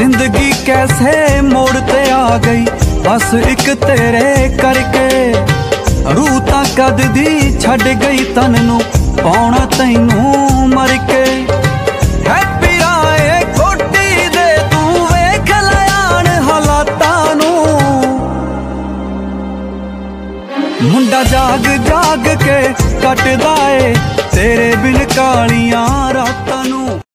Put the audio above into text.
जिंदगी कैसे मोड़ ते आ गई बस एक तेरे करके। रूह तां कद दी छड़ गई तन नू पाउणा तैनू मर के। हैप्पी राए कोटी दे तू वेख लयान हालातां नू। मुंडा जाग जाग के कटदा ए तेरे बिन कालियां रातां नू।